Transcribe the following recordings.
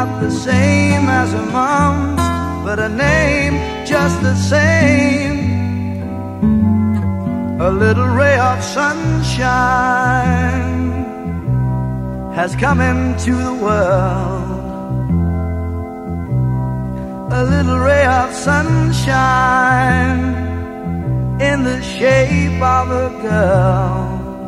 not the same as her mom, but a name just the same. A little ray of sunshine has come into the world. A little ray of sunshine in the shape of a girl.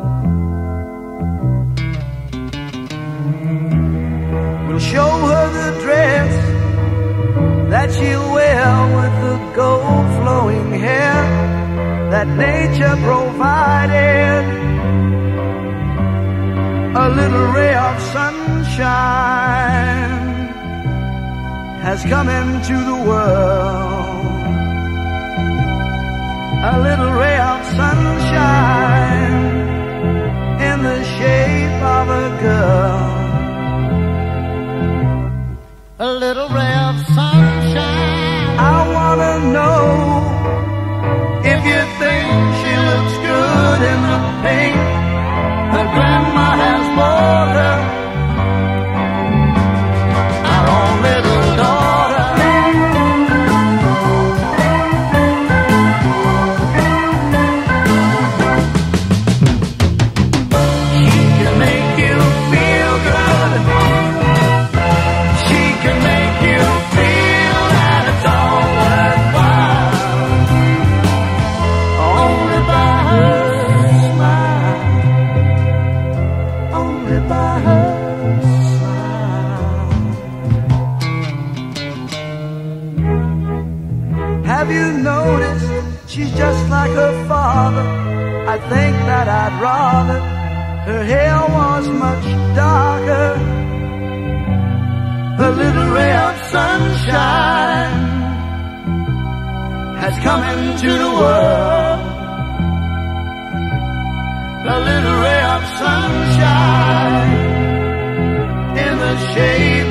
We'll show her the dress that she'll wear with the gold flowing hair that nature provided. A little ray of sunshine has come into the world. A little ray of sunshine in the shape of a girl. A little ray of sunshine. I wanna know if you think she looks good in the pink her grandma has bought her, our own little daughter. She can make you feel good. She can make you feel that it's all worthwhile. Only by her smile. Only by her smile. Have you noticed she's just like her father? I think that I'd rather her hair was much darker. A little ray of sunshine has come into the world. A little ray of sunshine in the shade